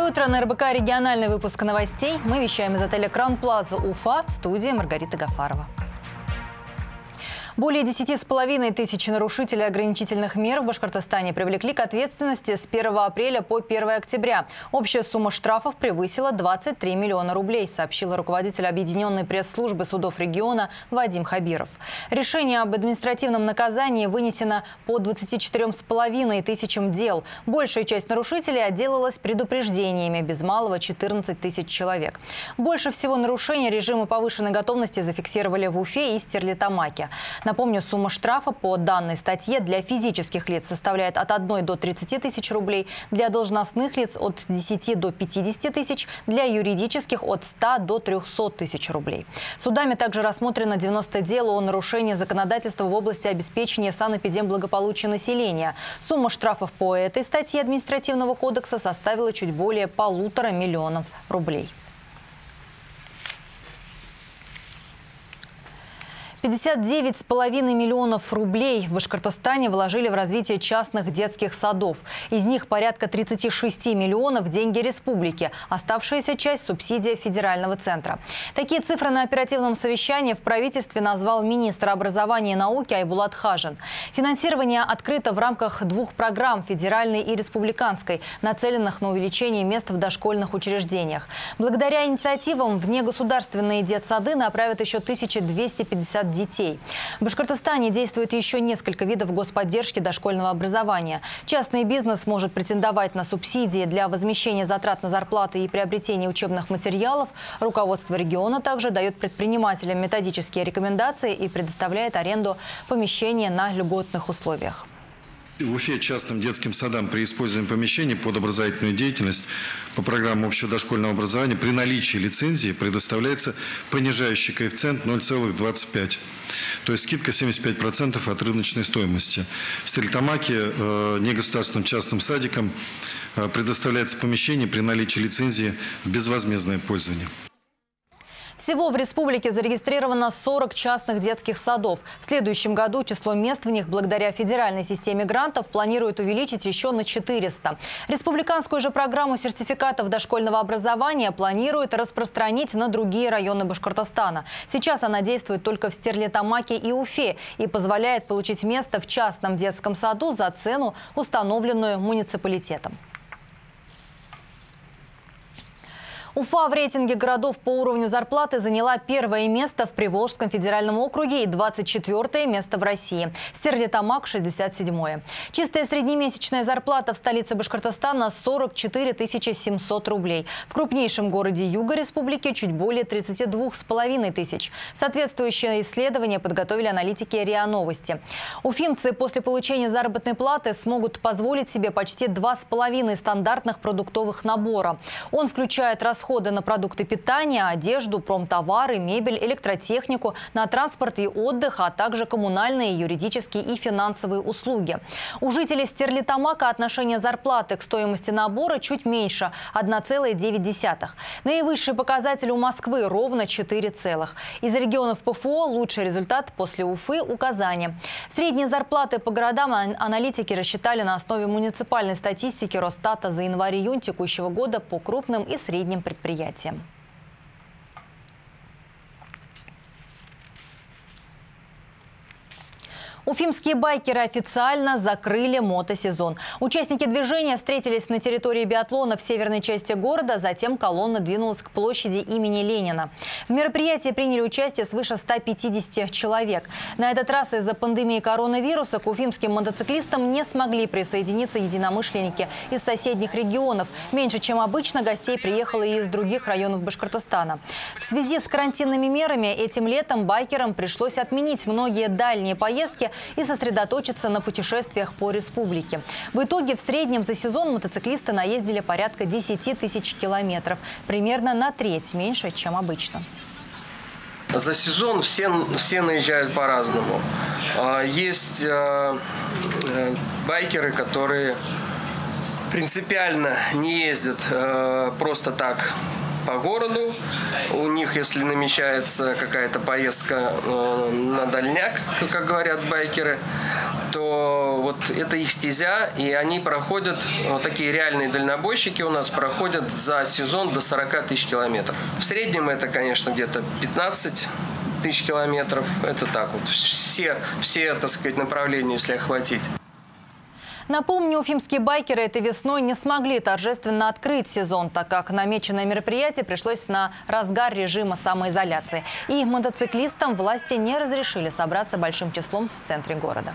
Доброе утро, на РБК региональный выпуск новостей. Мы вещаем из отеля «Кран Плаза» Уфа, в студии Маргарита Гафарова. Более 10,5 тысяч нарушителей ограничительных мер в Башкортостане привлекли к ответственности с 1 апреля по 1 октября. Общая сумма штрафов превысила 23 миллиона рублей, сообщила руководитель Объединенной пресс-службы судов региона Вадим Хабиров. Решение об административном наказании вынесено по 24,5 тысячам дел. Большая часть нарушителей отделалась предупреждениями, без малого 14 тысяч человек. Больше всего нарушений режима повышенной готовности зафиксировали в Уфе и Стерлитамаке. Напомню, сумма штрафа по данной статье для физических лиц составляет от 1 до 30 тысяч рублей, для должностных лиц от 10 до 50 тысяч, для юридических от 100 до 300 тысяч рублей. Судами также рассмотрено 90 дел о нарушении законодательства в области обеспечения санэпидемблагополучия населения. Сумма штрафов по этой статье административного кодекса составила чуть более 1,5 миллиона рублей. 59,5 миллионов рублей в Башкортостане вложили в развитие частных детских садов. Из них порядка 36 миллионов – деньги республики. Оставшаяся часть – субсидия федерального центра. Такие цифры на оперативном совещании в правительстве назвал министр образования и науки Айбулат Хажин. Финансирование открыто в рамках 2 программ – федеральной и республиканской, нацеленных на увеличение мест в дошкольных учреждениях. Благодаря инициативам в негосударственные детсады направят еще 1250 детей. В Башкортостане действует еще несколько видов господдержки дошкольного образования. Частный бизнес может претендовать на субсидии для возмещения затрат на зарплаты и приобретения учебных материалов. Руководство региона также дает предпринимателям методические рекомендации и предоставляет аренду помещения на льготных условиях. В Уфе частным детским садам при использовании помещений под образовательную деятельность по программам общего дошкольного образования при наличии лицензии предоставляется понижающий коэффициент 0,25. То есть скидка 75% от рыночной стоимости. В Стерлитамаке негосударственным частным садикам предоставляется помещение при наличии лицензии в безвозмездное пользование. Всего в республике зарегистрировано 40 частных детских садов. В следующем году число мест в них благодаря федеральной системе грантов планируют увеличить еще на 400. Республиканскую же программу сертификатов дошкольного образования планируют распространить на другие районы Башкортостана. Сейчас она действует только в Стерлитамаке и Уфе и позволяет получить место в частном детском саду за цену, установленную муниципалитетом. Уфа в рейтинге городов по уровню зарплаты заняла 1-е место в Приволжском федеральном округе и 24-е место в России. Стерлитамак – 67-е. Чистая среднемесячная зарплата в столице Башкортостана – 44 700 рублей. В крупнейшем городе юга республики – чуть более 32,5 тысяч. Соответствующее исследование подготовили аналитики РИА Новости. Уфимцы после получения заработной платы смогут позволить себе почти 2,5 стандартных продуктовых набора. Он включает расходы на продукты питания, одежду, промтовары, мебель, электротехнику, на транспорт и отдых, а также коммунальные, юридические и финансовые услуги. У жителей Стерлитамака отношение зарплаты к стоимости набора чуть меньше – 1,9. Наивысший показатель у Москвы – ровно 4 целых. Из регионов ПФО лучший результат после Уфы у Казани. Средние зарплаты по городам аналитики рассчитали на основе муниципальной статистики Росстата за январь-июнь текущего года по крупным и средним предприятиям. Уфимские байкеры официально закрыли мотосезон. Участники движения встретились на территории биатлона в северной части города, затем колонна двинулась к площади имени Ленина. В мероприятии приняли участие свыше 150 человек. На этот раз из-за пандемии коронавируса к уфимским мотоциклистам не смогли присоединиться единомышленники из соседних регионов. Меньше, чем обычно, гостей приехало и из других районов Башкортостана. В связи с карантинными мерами этим летом байкерам пришлось отменить многие дальние поездки и сосредоточиться на путешествиях по республике. В итоге в среднем за сезон мотоциклисты наездили порядка 10 тысяч километров, примерно на треть меньше, чем обычно. За сезон все наезжают по-разному. Есть байкеры, которые принципиально не ездят просто так по городу. У них, если намечается какая-то поездка на дальняк, как говорят байкеры, то вот это их стезя, и они проходят, вот такие реальные дальнобойщики у нас проходят за сезон до 40 тысяч километров. В среднем это, конечно, где-то 15 тысяч километров. Это так вот, все, так сказать, направления, если охватить. Напомню, уфимские байкеры этой весной не смогли торжественно открыть сезон, так как намеченное мероприятие пришлось на разгар режима самоизоляции. И мотоциклистам власти не разрешили собраться большим числом в центре города.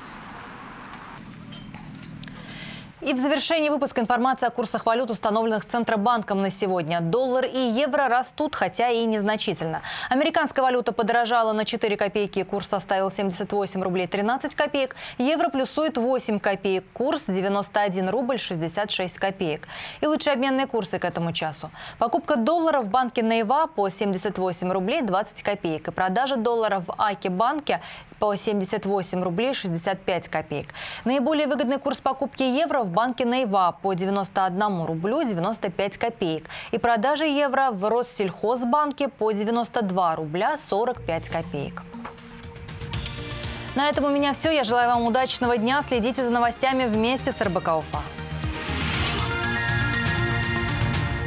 И в завершении выпуска информация о курсах валют, установленных Центробанком на сегодня. Доллар и евро растут, хотя и незначительно. Американская валюта подорожала на 4 копейки, курс составил 78 рублей 13 копеек. Евро плюсует 8 копеек, курс 91 рубль 66 копеек. И лучшие обменные курсы к этому часу. Покупка доллара в банке Нейва по 78 рублей 20 копеек. И продажа доллара в Аки-банке по 78 рублей 65 копеек. Наиболее выгодный курс покупки евро в банке Нейва по 91 рублю 95 копеек. И продажа евро в Россельхозбанке по 92 рубля 45 копеек. На этом у меня все. Я желаю вам удачного дня. Следите за новостями вместе с РБК Уфа.